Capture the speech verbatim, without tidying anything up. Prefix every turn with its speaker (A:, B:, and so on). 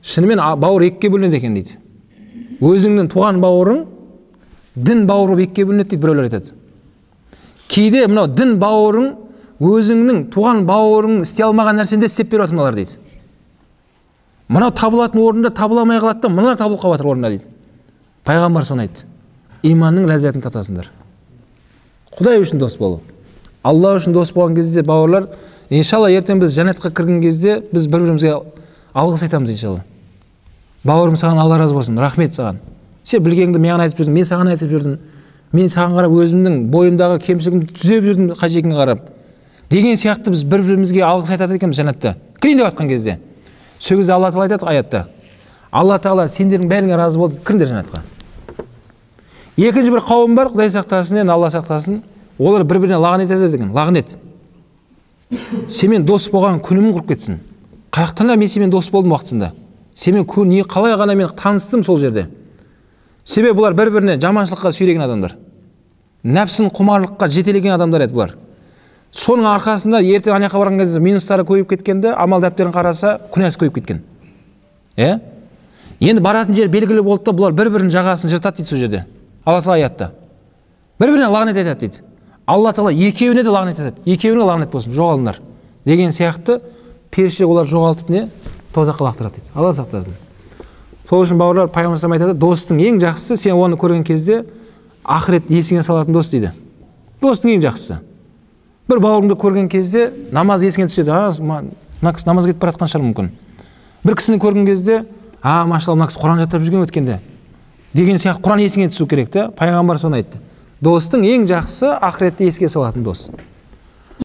A: шынымен бауыр екіге бөлінеді екен дейді. Өзіңнің туған бауырың дін бауыры болып екіге бөлінеді дейді біреулер айтады. Кейде мынау дін бауырың өзіңнің туған бауырың істей алмаған нәрсенде істеп беріп жатыр мыналар дейді. Мынау табылатын орында табыламай қалады да мыналар табылып қалып жатыр орында дейді. Пайғамбар соны айтты. Иманның ләззатын татасыңдар. Құдай үшін дос болу. Алла үшін дос болған кезде бауырлар, иншалла ертең біз жәннатқа кірген кезде біз бір-бірімізге алғыс айтамыз иншалла. Бауырым, саған Алла разы болсын, рахмет саған. Сен білгеніңді маған айтып жүрдің, мен саған айтып жүрдім. Мен саған қарап өзімнің бойымдағы кемшілігімді түзеп жүрдім қажетіне қарап. Деген сияқты біз бір-бірімізге алғыс айтады екенбіз жәннатта. Кірейін деп жатқан кезде. Сол кезде Алла тағала айтады аятта. Алла тағала сендердің бәріңе разы болды, кіріңдер жәннатқа. Екінші бір қауым бар, Құдай сақтасын, енді Алла сақтасын. Олар бір-біріне лағнет етеді екен, лағнет. Семен дос болған күнім құрып кетсін. Қаяқтан да мен семен дос болдым уақытысында. Семен күн не қалай ғана мен таныстым сол жерде. Себебі бұлар бір-біріне жаманшылыққа сүйреген адамдар. Нәпсін құмарлыққа жетелеген адамдар еді бұлар. Соның арқасында ертең ана жаққа барған кезде минустары көбейіп кеткенде, амал дәптерін қараса, күнәсі көбейіп кеткен. Е? Енді баратын жер белгілі болды да, бұлар бір-бірінің жағасын жыртады дейді сол жерде. Алла тағала аятта. Бір-біріне лағнет айтады дейді. Алла тағала екеуіне де лағнет айтады. Екеуіне лағнет болсын, жоғалыңдар. Деген сияқты періште олар жоғалтып не? Тозаққа лақтырады дейді. Алла сақтасын. Сол үшін бауырлар, пайғамбар айтады, достың ең жақсысы сен оны көрген кезде ақырет есіңе салатын дос дейді. Достың ең жақсысы. Бір бауырыңды көрген кезде намаз есіңе түседі. А, мына кісі намаз кетіп бара жатқан шығар мүмкін. Бір кісіні көрген кезде, а, машалла, мына кісі Құран жаттап жүрген өткенде. Деген сияқты Құран есіңе түсу керек те. Пайғамбар соны айтты. Достың ең жақсысы ақыретті еске салатын дос.